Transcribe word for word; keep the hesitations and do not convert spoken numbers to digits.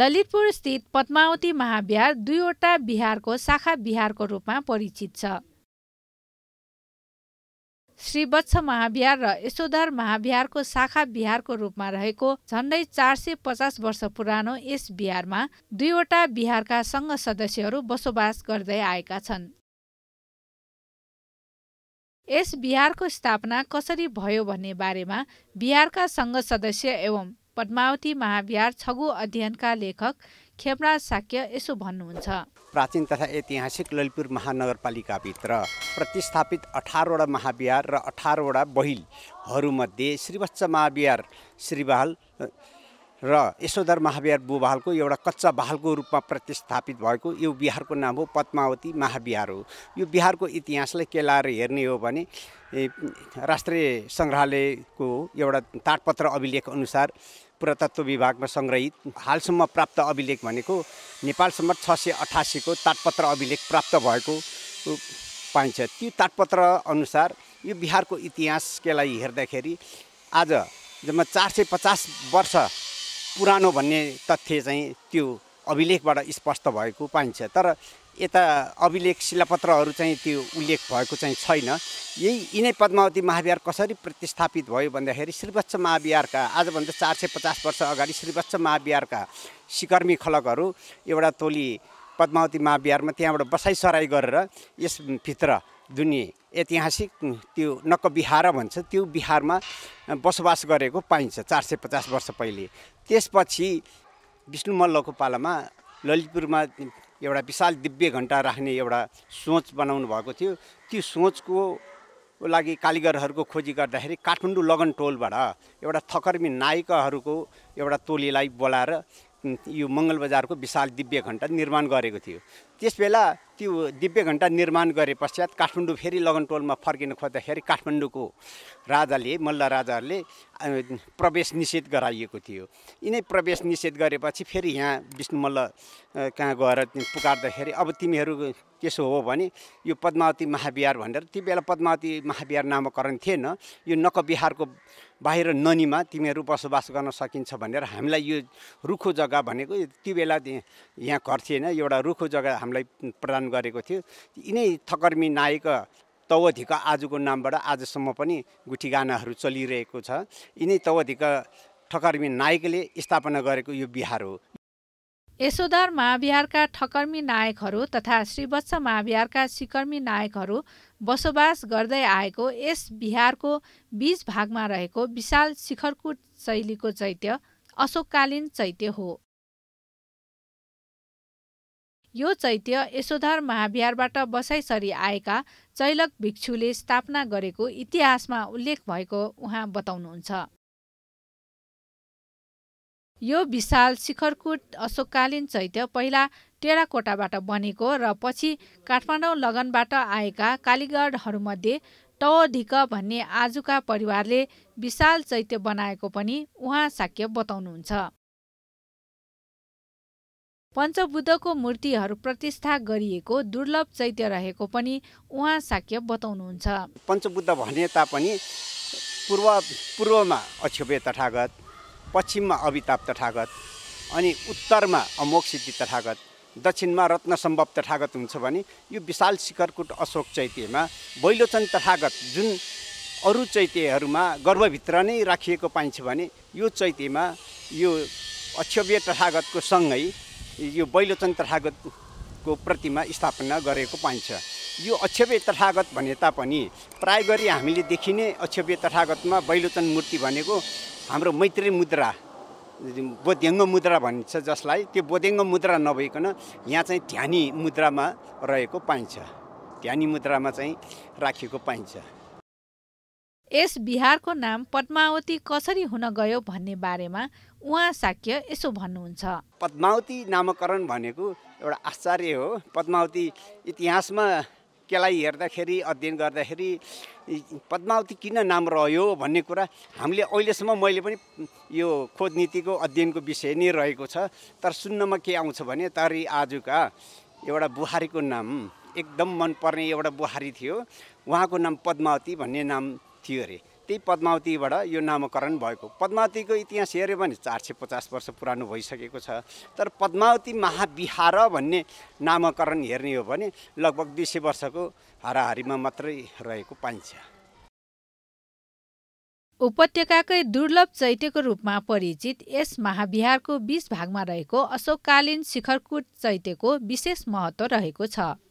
ललितपुर स्थित पद्मावती महाविहार दुईवटा विहारको शाखा विहारको रूपमा परिचित छ। श्रीवत्स महाविहार र यशोधर महाविहारको शाखा विहारको रूपमा रहेको झण्डै चार सय पचास वर्ष पुरानो यस विहारमा दुईवटा विहारका सङ्घ सदस्यहरू बसोबास गर्दै आएका छन्। यस विहारको स्थापना कसरी भयो भन्ने बारेमा विहारका सङ्घ सदस्य एवं पद्मावती महाविहार छगु अध्ययनका लेखक खेमराज साक्य यसो भन्नुहुन्छ। प्राचीन तथा ऐतिहासिक ललितपुर महानगरपालिकाभित्र प्रतिस्थापित अठारवटा महाविहार र अठारवटा बहिलहरूमध्ये श्रीवत्स महाविहार श्रीबहाल र यशोधर महाविहार बुबहालको एउटा कच्चा बहालको रूपमा प्रतिस्थापित भएको यो विहारको नाम हो पद्मावती महाविहार हो। यो विहारको इतिहासलाई केलाएर हेर्ने हो भने राष्ट्रिय सङ्ग्रहालयको एउटा ताडपत्र अभिलेख अनुसार पुरातत्व विभागमा सङ्ग्रहित हालसम्म प्राप्त अभिलेख भनेको नेपालसम्म छ सय अठासीको ताडपत्र अभिलेख प्राप्त भएको पाइन्छ। त्यो ताडपत्र अनुसार यो विहारको इतिहासलाई हेर्दाखेरि आज जम्मा चार सय पचास वर्ष पुरानो भन्ने तथ्य चाहिँ त्यो अभिलेखबाट स्पष्ट भएको पाइन्छ। तर यता अभिलेख शिलापत्रहरू चाहिँ त्यो उल्लेख भएको चाहिँ छैन। यही यिनै पद्मावती महाविहार कसरी प्रतिस्थापित भयो भन्दाखेरि श्रीवत्स महाविहारका आजभन्दा चार सय पचास वर्ष अगाडि श्रीवत्स महाविहारका सिकर्मी खलकहरू एउटा टोली पद्मावती महाविहारमा त्यहाँबाट बसाइसराई गरेर यसभित्र जुन ऐतिहासिक त्यो नक्कविहार भन्छ त्यो विहारमा बसोबास गरेको पाइन्छ चार सय पचास वर्ष पहिले। त्यसपछि विष्णु मल्लको पालामा ललितपुरमा एउटा विशाल दिव्य घण्टा राख्ने एउटा सोच बनाउनु भएको थियो। त्यो सोचको लागि कालिगरहरूको खोजी गर्दाखेरि काठमाडौँ लगन टोलबाट एउटा थकर्मी नायिकाहरूको एउटा टोलीलाई बोलाएर यो मङ्गलबजारको विशाल दिव्य घण्टा निर्माण गरेको थियो। त्यसबेला त्यो दिव्य घण्टा निर्माण गरे पश्चात काठमाडौँ फेरि लगन टोलमा फर्किन खोज्दाखेरि काठमाडौँको राजाले मल्ल राजाहरूले प्रवेश निषेध गराइएको थियो। यिनै प्रवेश निषेध गरेपछि फेरि यहाँ विष्णु मल्ल कहाँ गएर पुकार्दाखेरि अब तिमीहरू त्यसो हो भने यो पद्मावती महाविहार भनेर ती बेला पद्मावती महाविहार नामकरण थिएन। यो नक्कविहारको बाहिर ननीमा तिमीहरू बसोबास गर्न सकिन्छ भनेर हामीलाई यो रुखो जग्गा भनेको ती बेला यहाँ घर थिएन एउटा रुखो जग्गा हामीलाई प्रदान गरेको थियो। यिनै थकर्मी नायक तवधिका आजको नामबाट आजसम्म पनि गुठीगानाहरू चलिरहेको छ। यिनै तवधिका ठकर्मी नायकले स्थापना गरेको यो विहार हो। यशोधर महाविहारका ठकर्मी नायकहरू तथा श्रीवत्स महाविहारका सिकर्मी नायकहरू बसोबास गर्दै आएको यस विहारको बीच भागमा रहेको विशाल शिखरकुट शैलीको चैत्य अशोककालीन चैत्य हो। यो चैत्य यशोधर महाविहारबाट बसाइसरी आएका चैलक भिक्षुले स्थापना गरेको इतिहासमा उल्लेख भएको उहाँ बताउनुहुन्छ। यो विशाल शिखरकुट अशोककालीन चैत्य पहिला टेराकोटाबाट बनेको र पछि काठमाडौँ लगनबाट आएका कालीगढहरूमध्ये टवधिक भन्ने आजुका परिवारले विशाल चैत्य बनाएको पनि उहाँ साक्य बताउनुहुन्छ। पञ्चबुद्धको मूर्तिहरू प्रतिष्ठा गरिएको दुर्लभ चैत्य रहेको पनि उहाँ साक्य बताउनुहुन्छ। पञ्चबुद्ध भने तापनि पूर्व पूर्वमा अक्षोभ्य तथागत, पश्चिममा अभिताप तथागत अनि उत्तरमा अमोघ सिद्धि तथागत, दक्षिणमा रत्नसम्भव तथागत हुन्छ भने यो विशाल शिखरकुट अशोक चैत्यमा बैलोचन तथागत जुन अरू चैत्यहरूमा गर्भभित्र नै राखिएको पाइन्छ भने यो चैत्यमा यो अक्षोभ्य तथागतको सँगै यो बैलोचन तथागतको प्रतिमा स्थापना गरेको पाइन्छ। यो अक्षोभ्य तथागत भने तापनि प्राय गरी हामीले देखिने अक्षोभ्य तथागतमा बैलोचन मूर्ति भनेको हाम्रो मैत्री मुद्रा बोध्यङ्ग मुद्रा भनिन्छ, जसलाई त्यो बोध्यङ्ग मुद्रा नभइकन यहाँ चाहिँ ध्यानी मुद्रामा रहेको पाइन्छ, ध्यानी मुद्रामा चाहिँ राखिएको पाइन्छ। यस विहारको नाम पद्मावती कसरी हुन गयो भन्ने बारेमा उहाँ साक्य यसो भन्नुहुन्छ। पद्मावती नामकरण भनेको एउटा आश्चर्य हो। पद्मावती इतिहासमा केलाई हेर्दाखेरि अध्ययन गर्दाखेरि पद्मावती किन नाम रह्यो भन्ने कुरा हामीले अहिलेसम्म मैले पनि यो खोज नीतिको अध्ययनको विषय नै रहेको छ। तर सुन्नमा के आउँछ भने तरी आजुका एउटा बुहारीको नाम एकदम मनपर्ने एउटा बुहारी थियो, उहाँको नाम पद्मावती भन्ने नाम थियो अरे। त्यही पद्मावतीबाट यो नामकरण भएको। पद्मावतीको इतिहास हेऱ्यो भने चार सय पचास वर्ष पुरानो भइसकेको छ। तर पद्मावती महाविहार भन्ने नामकरण हेर्ने हो भने लगभग दुई सय वर्षको हाराहारीमा मात्रै रहेको पाइन्छ। उपत्यकाकै दुर्लभ चैत्यको रूपमा परिचित यस महाविहारको बीच भागमा रहेको अशोककालीन शिखरकूट चैत्यको विशेष महत्त्व रहेको छ।